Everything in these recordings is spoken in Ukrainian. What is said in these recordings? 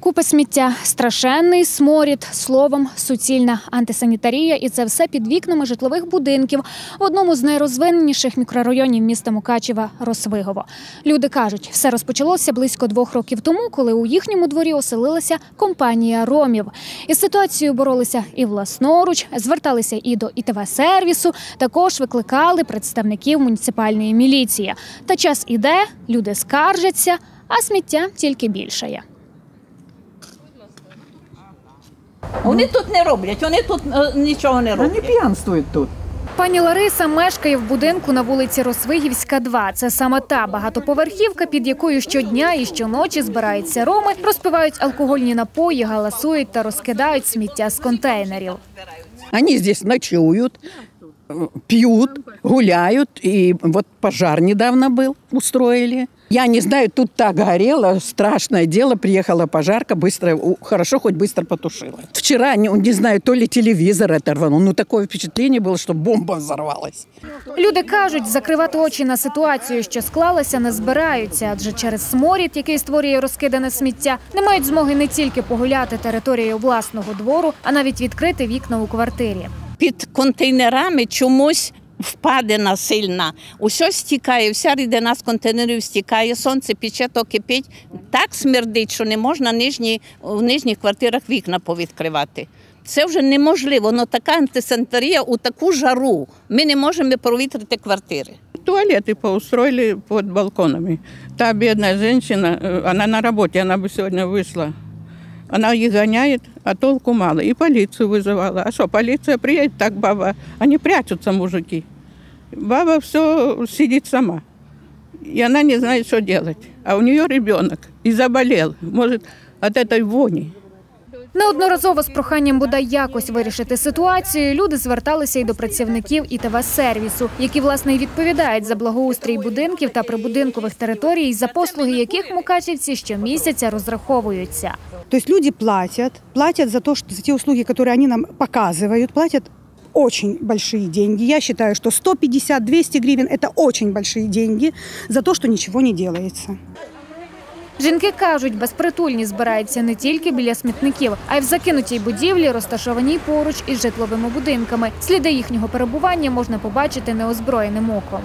Купи сміття, страшенний сморід, словом, суцільна антисанітарія. І це все під вікнами житлових будинків в одному з найрозвиненіших мікрорайонів міста Мукачева – Росвигово. Люди кажуть, все розпочалося близько 2 років тому, коли у їхньому дворі оселилася компанія ромів. Із ситуацією боролися і власноруч, зверталися і до ІТВ-сервісу, також викликали представників муніципальної міліції. Та час іде, люди скаржаться, а сміття тільки більшає. Вони тут не роблять, вони тут нічого не роблять. Вони п'янствують тут. Пані Лариса мешкає в будинку на вулиці Росвигівська, 2. Це саме та багатоповерхівка, під якою щодня і щоночі збираються роми, розпивають алкогольні напої, галасують та розкидають сміття з контейнерів. Вони тут ночують, п'ють, гуляють. І от пожар недавно був, устроїли. Я не знаю, тут так горело, страшное дело, приехала пожарка, быстро, хорошо, хоть быстро потушила. Вчера, не знаю, то ли телевизор оторвало, но такое впечатление было, что бомба взорвалась. Люди кажуть, закривати очі на ситуацію, що склалася, не збираються, адже через сморід, який створює розкидане сміття, не мають змоги не тільки погуляти територією власного двору, а навіть відкрити вікна у квартирі. Під контейнерами чомусь впадина сильна. Усе стікає, вся рідина з контейнерів стікає, сонце пече, то кипить. Так смердить, що не можна в нижніх квартирах вікна повідкривати. Це вже неможливо, але така антисанітарія у таку жару. Ми не можемо провітрити квартири. Туалеты поустроили под балконами. Та бедная женщина, она на работе, она бы сегодня вышла. Она их гоняет, а толку мало. И полицию вызывала. А что, полиция приедет, так баба, они прячутся, мужики. Баба все сидит сама. И она не знает, что делать. А у нее ребенок и заболел, может, от этой вони. Неодноразово з проханням бодай якось вирішити ситуацію люди зверталися й до працівників ІТВ-сервісу, які, власне, і відповідають за благоустрій будинків та прибудинкових територій, за послуги яких мукачевці щомісяця розраховуються. Тобто люди платять за ті услуги, які вони нам показують, платять очень большие деньги. Я считаю, что 150-200 гривен – это очень большие деньги за то, что ничего не делается. Жінки кажуть, безпритульні збираються не тільки біля смітників, а й в закинутій будівлі, розташованій поруч із житловими будинками. Сліди їхнього перебування можна побачити неозброєним оком.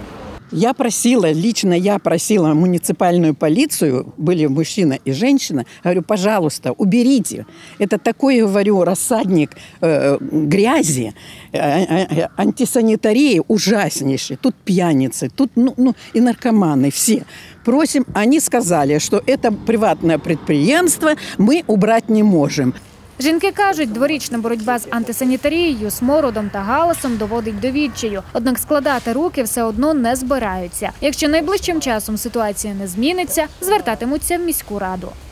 Лично я просила муниципальную полицию, были мужчина и женщина, говорю, пожалуйста, уберите. Это такой, говорю, рассадник грязи, антисанитарии ужаснейший. Тут пьяницы, тут и наркоманы, все. Просим, они сказали, что это приватное предприятие, мы убрать не можем. Жінки кажуть, дворічна боротьба з антисанітарією, смородом та галасом доводить до відчаю. Однак складати руки все одно не збираються. Якщо найближчим часом ситуація не зміниться, звертатимуться в міську раду.